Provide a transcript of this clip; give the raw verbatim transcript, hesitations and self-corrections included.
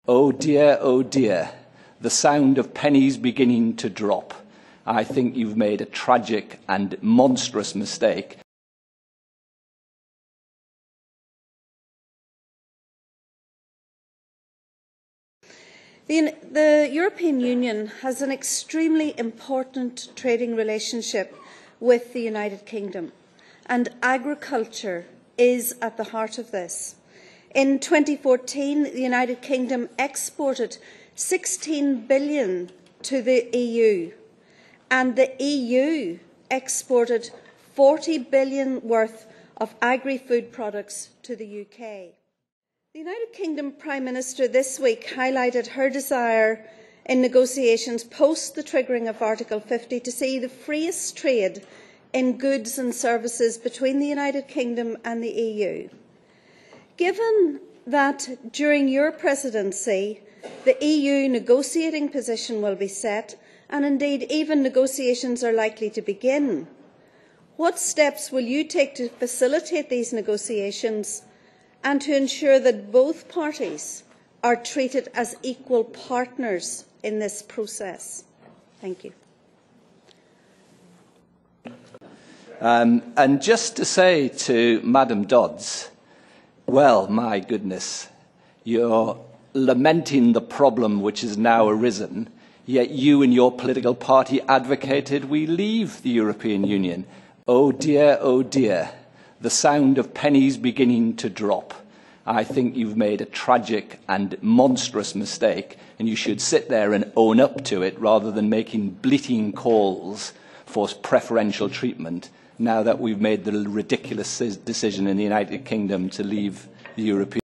Oh dear, oh dear, the sound of pennies beginning to drop. I think you've made a tragic and monstrous mistake. The, the European Union has an extremely important trading relationship with the United Kingdom, and agriculture is at the heart of this. In twenty fourteen, the United Kingdom exported sixteen billion dollars to the E U, and the E U exported forty billion dollars worth of agri-food products to the U K. The United Kingdom Prime Minister this week highlighted her desire in negotiations post the triggering of Article fifty to see the freest trade in goods and services between the United Kingdom and the E U. Given that during your presidency the E U negotiating position will be set, and indeed even negotiations are likely to begin, what steps will you take to facilitate these negotiations and to ensure that both parties are treated as equal partners in this process? Thank you. Um, and just to say to Madam Dodds, well, my goodness, you're lamenting the problem which has now arisen, yet you and your political party advocated we leave the European Union. Oh dear, oh dear, the sound of pennies beginning to drop. I think you've made a tragic and monstrous mistake, and you should sit there and own up to it rather than making bleating calls for preferential treatment now that we've made the ridiculous decision in the United Kingdom to leave the European